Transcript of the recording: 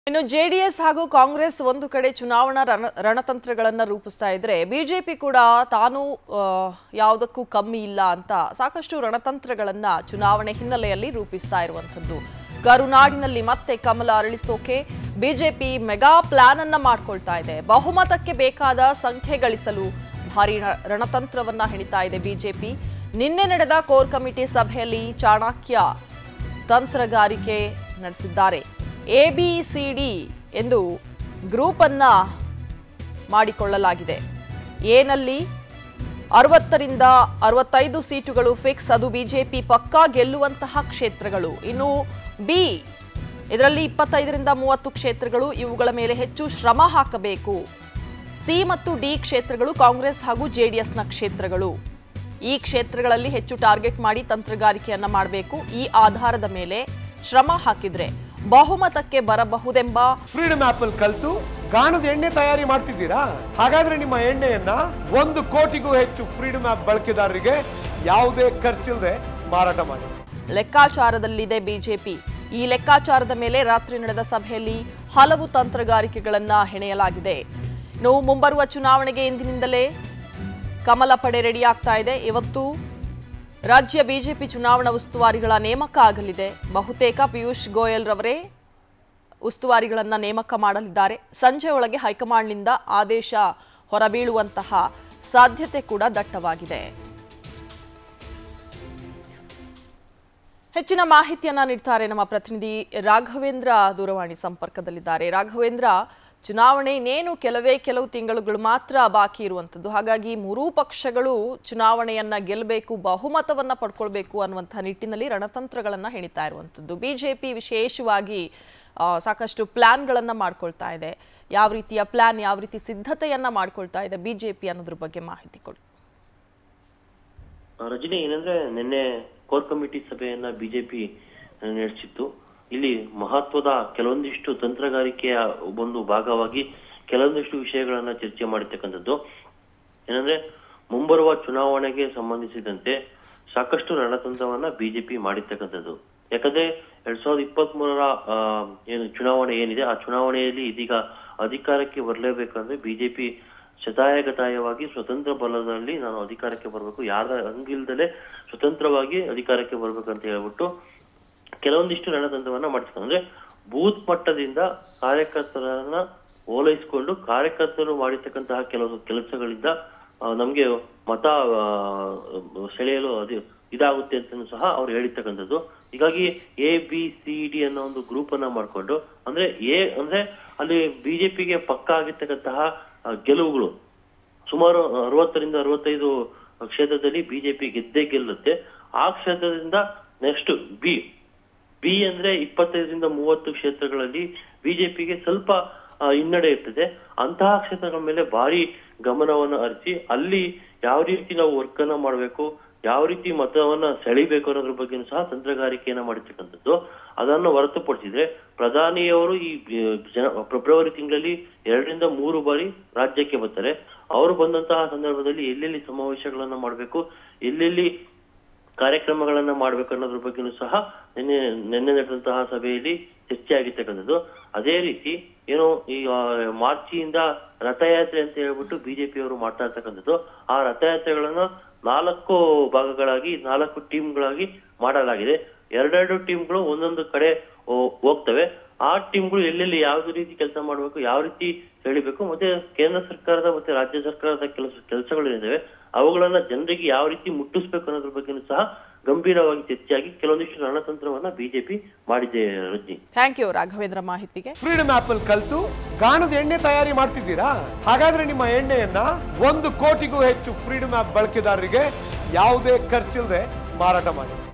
ಇನ್ನು ಜೆಡಿಎಸ್ ಹಾಗೂ ಕಾಂಗ್ರೆಸ್ ಒಂದು ಕಡೆ ಚುನಾವಣಾ ರಣತಂತ್ರಗಳನ್ನು ರೂಪಿಸ್ತಾ ಇದ್ರೆ ಬಿಜೆಪಿ ಕೂಡ ತಾನು ಯಾವುದಕ್ಕೂ ಕಮ್ಮಿ ಇಲ್ಲ ಅಂತ ಸಾಕಷ್ಟು ರಣತಂತ್ರಗಳನ್ನ ಚುನಾವಣೆ ಹಿನ್ನೆಲೆಯಲ್ಲಿ ರೂಪಿಸ್ತಾ ಇರುವಂತದ್ದು. ಕರುನಾಡಿನಲ್ಲಿ ಮತ್ತೆ ಕಮಲ ಅರಳಿಸೋಕೆ ಬಿಜೆಪಿ ಮೆಗಾ ಪ್ಲಾನ್ ಅನ್ನ ಮಾಡ್ಕೊಳ್ತಾ ಇದೆ. ಬಹುಮತಕ್ಕೆ ಬೇಕಾದ ಸಂಖ್ಯೆ ಗಳಿಸಲು ಭಾರಿ ರಣತಂತ್ರವನ್ನ ಹೆಣಿತಾ ಇದೆ ಬಿಜೆಪಿ. ನಿನ್ನೆ ನಡೆದ ಕೋರ್ ಕಮಿಟಿ ಸಭೆಯಲ್ಲಿ ಚಾಣಕ್ಯ ತಂತ್ರಗಾರಿಕೆ ನಡೆಸಿದ್ದಾರೆ. ABCD ಎಂದು ಗ್ರೂಪ್ ಅನ್ನ ಮಾಡಿಕೊಳ್ಳಲಾಗಿದೆ. ಎನಲ್ಲಿ 60 ರಿಂದ 65 ಸೀಟುಗಳು ಫಿಕ್ಸ್, ಅದು ಬಿಜೆಪಿ ಪಕ್ಕಾ ಗೆಲ್ಲುವಂತಹ ಕ್ಷೇತ್ರಗಳು. ಇನ್ನು ಬಿ ಇದರಲ್ಲಿ 25 ರಿಂದ 30 ಕ್ಷೇತ್ರಗಳು, ಇವುಗಳ ಮೇಲೆ ಹೆಚ್ಚು ಶ್ರಮ ಹಾಕಬೇಕು. ಸಿ ಮತ್ತು ಡಿ ಕ್ಷೇತ್ರಗಳು ಕಾಂಗ್ರೆಸ್ ಹಾಗೂ ಜೆಡಿಎಸ್ನ ಕ್ಷೇತ್ರಗಳು. ಈ ಕ್ಷೇತ್ರಗಳಲ್ಲಿ ಹೆಚ್ಚು ಟಾರ್ಗೆಟ್ ಮಾಡಿ ತಂತ್ರಗಾರಿಕೆಯನ್ನ ಮಾಡಬೇಕು. ಈ ಆಧಾರದ ಮೇಲೆ ಶ್ರಮ ಹಾಕಿದ್ರೆ ಬಹುಮತಕ್ಕೆ ಬರಬಹುದೆಂಬ ಫ್ರೀಡಮ್ ಆಪ್ ಅಲ್ಲಿ ಕಲಿತು ಗಾಣದ ಎಣ್ಣೆ ತಯಾರಿ ಮಾಡ್ತಿದ್ದೀರಾ? ಹಾಗಾದ್ರೆ ನಿಮ್ಮ ಎಣ್ಣೆಯನ್ನ 1 ಕೋಟಿಗೂ ಹೆಚ್ಚು ಫ್ರೀಡಮ್ ಆಪ್ ಬಳಕೆದಾರರಿಗೆ ಯಾವುದೇ ಖರ್ಚಿಲ್ಲದೆ ಮಾರಾಟ ಮಾಡಿ. ಲೆಕ್ಕಾಚಾರದಲ್ಲಿದೆ ಬಿಜೆಪಿ. ಈ ಲೆಕ್ಕಾಚಾರದ ಮೇಲೆ ರಾತ್ರಿ ನಡೆದ ಸಭೆಯಲ್ಲಿ ಹಲವು ತಂತ್ರಗಾರಿಕೆಗಳನ್ನ ಹೆಣೆಯಲಾಗಿದೆ. ಇನ್ನು ಮುಂಬರುವ ಚುನಾವಣೆಗೆ ಇಂದಿನಿಂದಲೇ ಕಮಲ ಪಡೆ ರೆಡಿ ಆಗ್ತಾ ಇದೆ. ಇವತ್ತು ರಾಜ್ಯ ಬಿಜೆಪಿ ಚುನಾವಣಾ ಉಸ್ತುವಾರಿಗಳ ನೇಮಕ ಆಗಲಿದೆ. ಬಹುತೇಕ ಪಿಯೂಷ್ ಗೋಯಲ್ ರವರೇ ಉಸ್ತುವಾರಿಗಳನ್ನು ನೇಮಕ ಮಾಡಲಿದ್ದಾರೆ. ಸಂಜೆ ಒಳಗೆ ಹೈಕಮಾಂಡ್ನಿಂದ ಆದೇಶ ಹೊರಬೀಳುವಂತಹ ಸಾಧ್ಯತೆ ಕೂಡ ದಟ್ಟವಾಗಿದೆ. ಹೆಚ್ಚಿನ ಮಾಹಿತಿಯನ್ನ ನೀಡ್ತಾರೆ ನಮ್ಮ ಪ್ರತಿನಿಧಿ ರಾಘವೇಂದ್ರ ದೂರವಾಣಿ ಸಂಪರ್ಕದಲ್ಲಿದ್ದಾರೆ. ರಾಘವೇಂದ್ರ, ಚುನಾವಣೆ ಇನ್ನೇನು ಕೆಲವು ತಿಂಗಳುಗಳು ಮಾತ್ರ ಬಾಕಿ ಇರುವಂಥದ್ದು. ಹಾಗಾಗಿ ಮೂರೂ ಪಕ್ಷಗಳು ಚುನಾವಣೆಯನ್ನ ಗೆಲ್ಲಬೇಕು, ಬಹುಮತವನ್ನ ಪಡ್ಕೊಳ್ಬೇಕು ಅನ್ನುವಂಥ ನಿಟ್ಟಿನಲ್ಲಿ ರಣತಂತ್ರಗಳನ್ನ ಹೆಣಿತಾ ಇರುವಂಥದ್ದು. ಬಿಜೆಪಿ ವಿಶೇಷವಾಗಿ ಸಾಕಷ್ಟು ಪ್ಲಾನ್ಗಳನ್ನ ಮಾಡ್ಕೊಳ್ತಾ ಇದೆ. ಯಾವ ರೀತಿಯ ಪ್ಲಾನ್, ಯಾವ ರೀತಿ ಸಿದ್ಧತೆಯನ್ನ ಮಾಡ್ಕೊಳ್ತಾ ಇದೆ ಬಿಜೆಪಿ ಅನ್ನೋದ್ರ ಬಗ್ಗೆ ಮಾಹಿತಿ ಕೊಡಿ. ರಜನಿ, ಏನಂದ್ರೆ ನಿನ್ನೆ ಕೋರ್ ಕಮಿಟಿ ಸಭೆಯನ್ನ ಬಿಜೆಪಿ ನಡೆಸಿತ್ತು. ಇಲ್ಲಿ ಮಹತ್ವದ ಕೆಲವೊಂದಿಷ್ಟು ತಂತ್ರಗಾರಿಕೆಯ ಒಂದು ಭಾಗವಾಗಿ ಕೆಲವೊಂದಿಷ್ಟು ವಿಷಯಗಳನ್ನ ಚರ್ಚೆ ಮಾಡಿರ್ತಕ್ಕಂಥದ್ದು. ಏನಂದ್ರೆ ಮುಂಬರುವ ಚುನಾವಣೆಗೆ ಸಂಬಂಧಿಸಿದಂತೆ ಸಾಕಷ್ಟು ರಣತಂತ್ರವನ್ನ ಬಿಜೆಪಿ ಮಾಡಿರ್ತಕ್ಕಂಥದ್ದು. ಯಾಕಂದ್ರೆ 2023ರ ಏನು ಚುನಾವಣೆ ಏನಿದೆ, ಆ ಚುನಾವಣೆಯಲ್ಲಿ ಇದೀಗ ಅಧಿಕಾರಕ್ಕೆ ಬರಲೇಬೇಕಂದ್ರೆ ಬಿಜೆಪಿ ಶತಾಯಗತಾಯವಾಗಿ ಸ್ವತಂತ್ರ ಬಲದಲ್ಲಿ ನಾನು ಅಧಿಕಾರಕ್ಕೆ ಬರಬೇಕು, ಯಾರ ಹಂಗಿಲ್ದಲೆ ಸ್ವತಂತ್ರವಾಗಿ ಅಧಿಕಾರಕ್ಕೆ ಬರ್ಬೇಕಂತ ಹೇಳ್ಬಿಟ್ಟು ಕೆಲವೊಂದಿಷ್ಟು ರಣತಂತ್ರವನ್ನ ಮಾಡಿಸ್ಕೊಂಡು, ಅಂದ್ರೆ ಬೂತ್ ಮಟ್ಟದಿಂದ ಕಾರ್ಯಕರ್ತರನ್ನ ಓಲೈಸಿಕೊಂಡು ಕಾರ್ಯಕರ್ತರು ಮಾಡಿರ್ತಕ್ಕಂತಹ ಕೆಲವು ಕೆಲಸಗಳಿಂದ ನಮ್ಗೆ ಮತ ಸೆಳೆಯಲು ಇದಾಗುತ್ತೆ ಅಂತ ಸಹ ಅವ್ರು ಹೇಳಿರ್ತಕ್ಕಂಥದ್ದು. ಹೀಗಾಗಿ ABCD ಅನ್ನೋ ಒಂದು ಗ್ರೂಪ್ ಅನ್ನ ಮಾಡ್ಕೊಂಡು, ಅಂದ್ರೆ ಅಂದ್ರೆ ಅಲ್ಲಿ ಬಿಜೆಪಿಗೆ ಪಕ್ಕ ಆಗಿರ್ತಕ್ಕಂತಹ ಗೆಲುವುಗಳು ಸುಮಾರು 60 ರಿಂದ 65 ಕ್ಷೇತ್ರದಲ್ಲಿ ಬಿಜೆಪಿ ಗೆದ್ದೇ ಗೆಲ್ಲುತ್ತೆ. ಆ ಕ್ಷೇತ್ರದಿಂದ ನೆಕ್ಸ್ಟ್ ಬಿ ಅಂದ್ರೆ 25 ರಿಂದ 30 ಕ್ಷೇತ್ರಗಳಲ್ಲಿ ಬಿಜೆಪಿಗೆ ಸ್ವಲ್ಪ ಹಿನ್ನಡೆ ಇರ್ತದೆ. ಅಂತಹ ಕ್ಷೇತ್ರಗಳ ಮೇಲೆ ಭಾರಿ ಗಮನವನ್ನು ಹರಿಸಿ ಅಲ್ಲಿ ಯಾವ ರೀತಿ ನಾವು ವರ್ಕ್ ಅನ್ನ ಮಾಡಬೇಕು, ಯಾವ ರೀತಿ ಮತವನ್ನ ಸೆಳಿಬೇಕು ಅನ್ನೋದ್ರ ಬಗ್ಗೆ ಸಹ ತಂತ್ರಗಾರಿಕೆಯನ್ನ ಮಾಡಿರ್ತಕ್ಕಂಥದ್ದು. ಅದನ್ನು ಹೊರತುಪಡಿಸಿದ್ರೆ ಪ್ರಧಾನಿಯವರು ಈ ಫೆಬ್ರವರಿ ತಿಂಗಳಲ್ಲಿ 2 ರಿಂದ 3 ಬಾರಿ ರಾಜ್ಯಕ್ಕೆ ಬರ್ತಾರೆ. ಅವರು ಬಂದಂತಹ ಸಂದರ್ಭದಲ್ಲಿ ಎಲ್ಲೆಲ್ಲಿ ಸಮಾವೇಶಗಳನ್ನ ಮಾಡಬೇಕು, ಎಲ್ಲೆಲ್ಲಿ ಕಾರ್ಯಕ್ರಮಗಳನ್ನ ಮಾಡ್ಬೇಕು ಅನ್ನೋದ್ರ ಬಗ್ಗೆನೂ ಸಹ ನಿನ್ನೆ ನಡೆದಂತಹ ಸಭೆಯಲ್ಲಿ ಚರ್ಚೆ ಆಗಿರ್ತಕ್ಕಂಥದ್ದು. ಅದೇ ರೀತಿ ಏನು ಈ ಮಾರ್ಚಿಯಿಂದ ರಥಯಾತ್ರೆ ಅಂತ ಹೇಳ್ಬಿಟ್ಟು ಬಿಜೆಪಿ ಅವರು ಮಾಡ್ತಾ ಇರ್ತಕ್ಕಂಥದ್ದು. ಆ ರಥಯಾತ್ರೆಗಳನ್ನ 4 ಭಾಗಗಳಾಗಿ 4 ಟೀಮ್ಗಳಾಗಿ ಮಾಡಲಾಗಿದೆ. 2 ಟೀಮ್ಗಳು ಒಂದೊಂದು ಕಡೆ ಹೋಗ್ತವೆ. ಆ ಟೀಮ್ಗಳು ಎಲ್ಲೆಲ್ಲಿ ಯಾವ ರೀತಿ ಕೆಲಸ ಮಾಡಬೇಕು, ಯಾವ ರೀತಿ ಹೇಳಿಬೇಕು, ಮತ್ತೆ ಕೇಂದ್ರ ಸರ್ಕಾರದ ಮತ್ತೆ ರಾಜ್ಯ ಸರ್ಕಾರದ ಕೆಲಸಗಳಿದ್ದಾವೆ ಅವುಗಳನ್ನ ಜನರಿಗೆ ಯಾವ ರೀತಿ ಮುಟ್ಟಿಸ್ಬೇಕು ಅನ್ನೋದ್ರ ಬಗ್ಗೆನೂ ಸಹ ಗಂಭೀರವಾಗಿ ಚರ್ಚೆಯಾಗಿ ಕೆಲವೊಂದಿಷ್ಟು ರಣತಂತ್ರವನ್ನ ಬಿಜೆಪಿ ಮಾಡಿದೆ. ರಜನಿ, ಥ್ಯಾಂಕ್ ಯು ರಾಘವೇಂದ್ರ ಮಾಹಿತಿಗೆ. ಫ್ರೀಡಮ್ ಆಪ್ ಅಲ್ಲಿ ಕಲಿತು ಗಾಣದ ಎಣ್ಣೆ ತಯಾರಿ ಮಾಡ್ತಿದ್ದೀರಾ? ಹಾಗಾದ್ರೆ ನಿಮ್ಮ ಎಣ್ಣೆಯನ್ನ 1 ಕೋಟಿಗೂ ಹೆಚ್ಚು ಫ್ರೀಡಮ್ ಆಪ್ ಬಳಕೆದಾರರಿಗೆ ಯಾವುದೇ ಖರ್ಚಿಲ್ಲದೆ ಮಾರಾಟ ಮಾಡಿ.